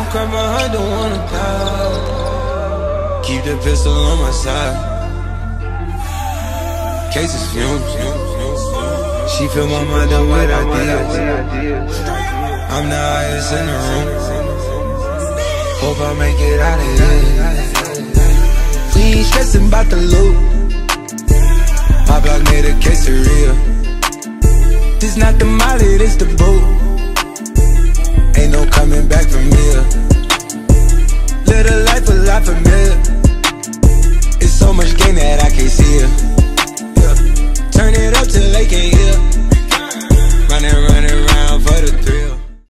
cry, my heart don't wanna die. Keep the pistol on my side. Cases fumes. She fill my mind up with ideas. I'm the highest in the room. Hope I make it out of here. We ain't stressing about the loot. My block made a quesadilla. This not the molly, this the boat.